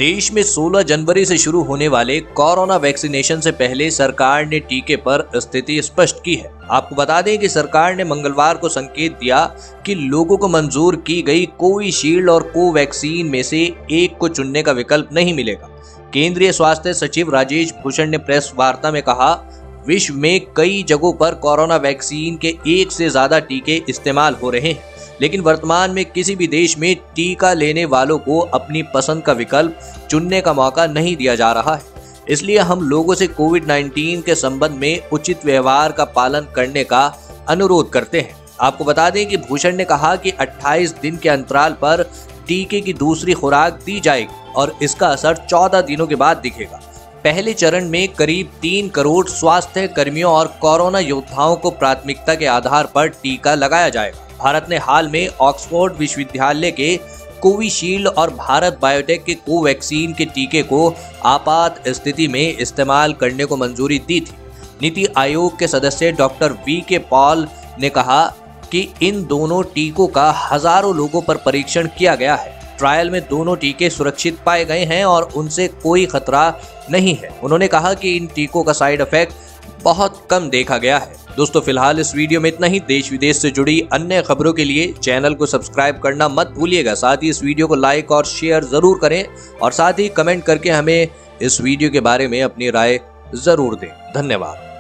देश में 16 जनवरी से शुरू होने वाले कोरोना वैक्सीनेशन से पहले सरकार ने टीके पर स्थिति स्पष्ट की है। आपको बता दें कि सरकार ने मंगलवार को संकेत दिया कि लोगों को मंजूर की गई कोविशील्ड और कोवैक्सीन में से एक को चुनने का विकल्प नहीं मिलेगा। केंद्रीय स्वास्थ्य सचिव राजेश भूषण ने प्रेस वार्ता में कहा, विश्व में कई जगहों पर कोरोना वैक्सीन के एक से ज्यादा टीके इस्तेमाल हो रहे हैं, लेकिन वर्तमान में किसी भी देश में टीका लेने वालों को अपनी पसंद का विकल्प चुनने का मौका नहीं दिया जा रहा है। इसलिए हम लोगों से कोविड-19 के संबंध में उचित व्यवहार का पालन करने का अनुरोध करते हैं। आपको बता दें कि भूषण ने कहा कि 28 दिन के अंतराल पर टीके की दूसरी खुराक दी जाएगी और इसका असर 14 दिनों के बाद दिखेगा। पहले चरण में करीब 3 करोड़ स्वास्थ्य कर्मियों और कोरोना योद्धाओं को प्राथमिकता के आधार पर टीका लगाया जाएगा। भारत ने हाल में ऑक्सफोर्ड विश्वविद्यालय के कोविशील्ड और भारत बायोटेक के कोवैक्सीन के टीके को आपात स्थिति में इस्तेमाल करने को मंजूरी दी थी। नीति आयोग के सदस्य डॉक्टर वी.के. पॉल ने कहा कि इन दोनों टीकों का हजारों लोगों पर परीक्षण किया गया है। ट्रायल में दोनों टीके सुरक्षित पाए गए हैं और उनसे कोई खतरा नहीं है। उन्होंने कहा कि इन टीकों का साइड इफेक्ट बहुत कम देखा गया है। दोस्तों, फिलहाल इस वीडियो में इतना ही। देश विदेश से जुड़ी अन्य खबरों के लिए चैनल को सब्सक्राइब करना मत भूलिएगा। साथ ही इस वीडियो को लाइक और शेयर जरूर करें और साथ ही कमेंट करके हमें इस वीडियो के बारे में अपनी राय जरूर दें। धन्यवाद।